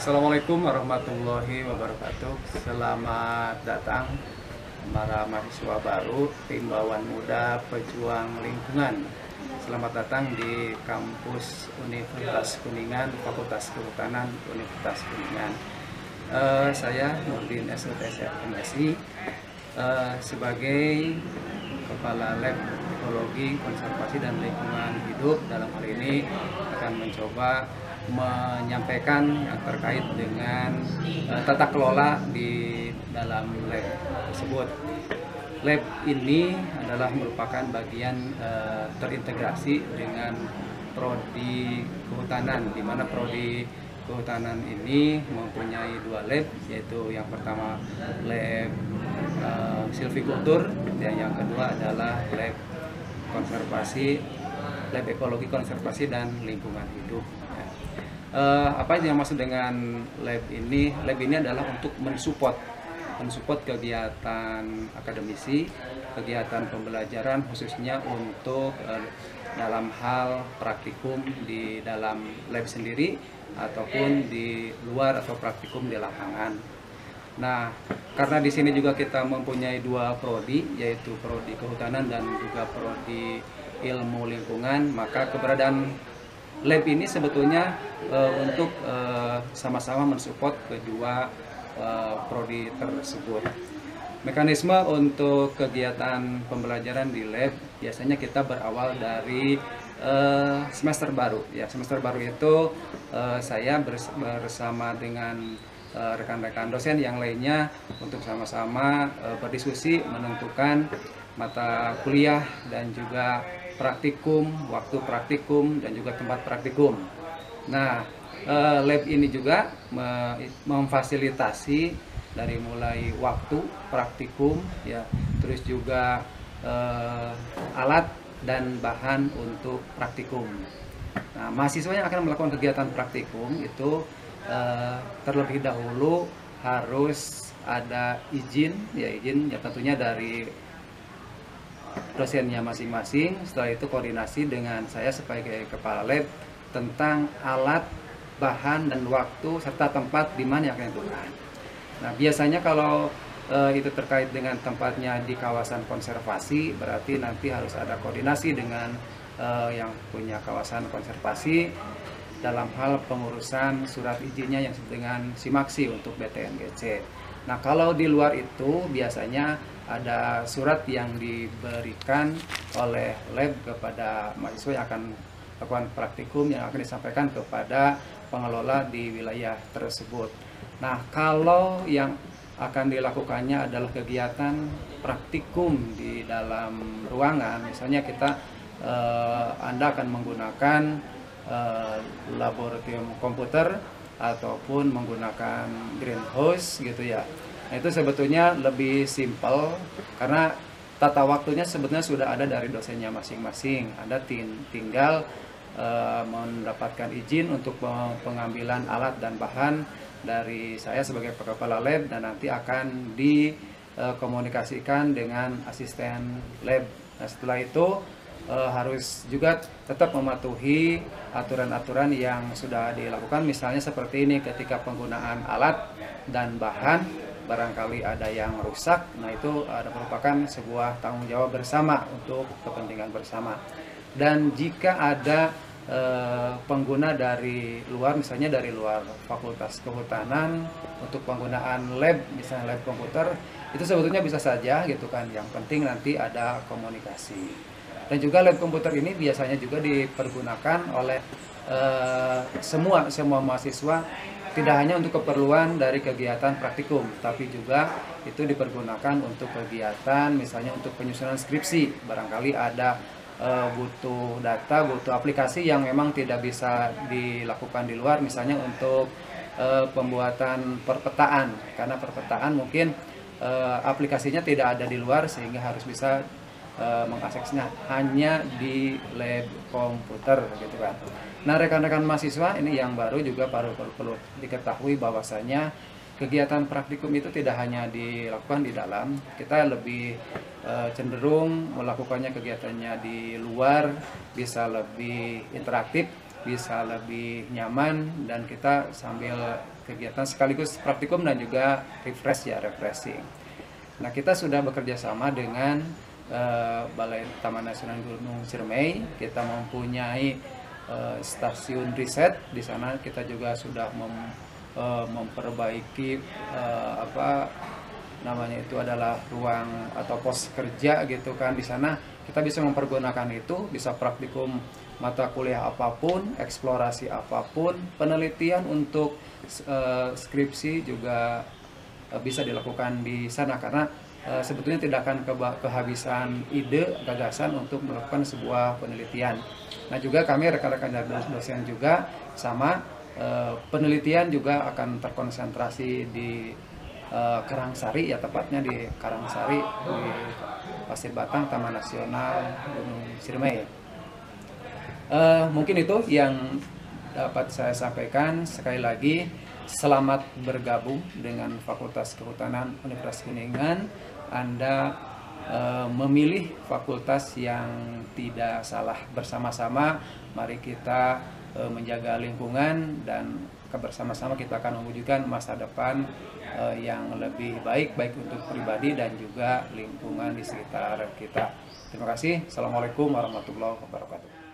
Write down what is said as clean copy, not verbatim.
Assalamualaikum warahmatullahi wabarakatuh. Selamat datang para mahasiswa baru Timbawan Muda Pejuang Lingkungan. Selamat datang di kampus Universitas Kuningan, Fakultas Kehutanan Universitas Kuningan. Saya Nurdin SLTS MSI sebagai Kepala Lab Ekologi, Konservasi dan Lingkungan Hidup. Dalam hal ini akan mencoba menyampaikan yang terkait dengan tata kelola di dalam lab tersebut. Lab ini adalah merupakan bagian terintegrasi dengan prodi kehutanan, di mana prodi kehutanan ini mempunyai dua lab, yaitu yang pertama lab silvikultur, dan yang kedua adalah lab konservasi, lab ekologi, konservasi dan lingkungan hidup. Apa yang maksud dengan lab ini? Lab ini adalah untuk mensupport kegiatan akademisi, kegiatan pembelajaran khususnya untuk dalam hal praktikum di dalam lab sendiri ataupun di luar atau praktikum di lapangan. Nah, karena di sini juga kita mempunyai dua prodi, yaitu prodi kehutanan dan juga prodi ilmu lingkungan, maka keberadaan lab ini sebetulnya untuk sama-sama mensupport kedua prodi tersebut. Mekanisme untuk kegiatan pembelajaran di lab biasanya kita berawal dari semester baru. Ya, semester baru itu saya bersama dengan rekan-rekan dosen yang lainnya untuk sama-sama berdiskusi menentukan mata kuliah dan juga praktikum, waktu praktikum dan juga tempat praktikum. Nah, lab ini juga memfasilitasi dari mulai waktu praktikum, ya, terus juga alat dan bahan untuk praktikum. Nah, mahasiswa yang akan melakukan kegiatan praktikum itu terlebih dahulu harus ada izin, ya tentunya dari dosennya masing-masing. Setelah itu koordinasi dengan saya sebagai kepala lab tentang alat, bahan, dan waktu serta tempat di mana yang akan ditentukan. Nah, biasanya kalau itu terkait dengan tempatnya di kawasan konservasi, berarti nanti harus ada koordinasi dengan yang punya kawasan konservasi dalam hal pengurusan surat izinnya yang disebut dengan SIMAKSI untuk BTNGC. Nah, kalau di luar itu biasanya ada surat yang diberikan oleh lab kepada mahasiswa yang akan melakukan praktikum yang akan disampaikan kepada pengelola di wilayah tersebut. Nah, kalau yang akan dilakukannya adalah kegiatan praktikum di dalam ruangan, misalnya Anda akan menggunakan laboratorium komputer ataupun menggunakan greenhouse gitu ya. Nah, itu sebetulnya lebih simpel karena tata waktunya sebetulnya sudah ada dari dosennya masing-masing. Anda tinggal mendapatkan izin untuk pengambilan alat dan bahan dari saya sebagai kepala lab, dan nanti akan dikomunikasikan dengan asisten lab. Nah, setelah itu harus juga tetap mematuhi aturan-aturan yang sudah dilakukan, misalnya seperti ini, ketika penggunaan alat dan bahan barangkali ada yang rusak, nah itu merupakan sebuah tanggung jawab bersama untuk kepentingan bersama. Dan jika ada pengguna dari luar, misalnya dari luar Fakultas Kehutanan untuk penggunaan lab, misalnya lab komputer, itu sebetulnya bisa saja gitu kan. Yang penting nanti ada komunikasi. Dan juga lab komputer ini biasanya juga dipergunakan oleh semua mahasiswa, tidak hanya untuk keperluan dari kegiatan praktikum, tapi juga itu dipergunakan untuk kegiatan misalnya untuk penyusunan skripsi. Barangkali ada butuh data, butuh aplikasi yang memang tidak bisa dilakukan di luar, misalnya untuk pembuatan perpetaan, karena perpetaan mungkin aplikasinya tidak ada di luar sehingga harus bisa mengaksesnya hanya di lab komputer gitu kan. Nah, rekan-rekan mahasiswa ini yang baru juga perlu diketahui bahwasanya kegiatan praktikum itu tidak hanya dilakukan di dalam, kita lebih cenderung melakukannya kegiatannya di luar, bisa lebih interaktif bisa lebih nyaman, dan kita sambil kegiatan sekaligus praktikum dan juga refreshing. Nah, kita sudah bekerja sama dengan Balai Taman Nasional Gunung Ciremai. Kita mempunyai stasiun riset di sana. Kita juga sudah memperbaiki apa namanya itu adalah ruang atau pos kerja gitu kan. Di sana kita bisa mempergunakan itu, bisa praktikum mata kuliah apapun, eksplorasi apapun, penelitian untuk skripsi juga bisa dilakukan di sana, karena sebetulnya tidak akan kehabisan ide, gagasan untuk melakukan sebuah penelitian. Nah, juga kami rekan-rekan dari dosen juga sama, penelitian juga akan terkonsentrasi di Karangsari, ya tepatnya di Karangsari di Pasir Batang, Taman Nasional Gunung Ciremai. Mungkin itu yang dapat saya sampaikan. Sekali lagi, selamat bergabung dengan Fakultas Kehutanan Universitas Kuningan. Anda memilih fakultas yang tidak salah. Bersama-sama mari kita menjaga lingkungan, dan bersama-sama kita akan mewujudkan masa depan yang lebih baik untuk pribadi dan juga lingkungan di sekitar kita. Terima kasih. Assalamualaikum warahmatullahi wabarakatuh.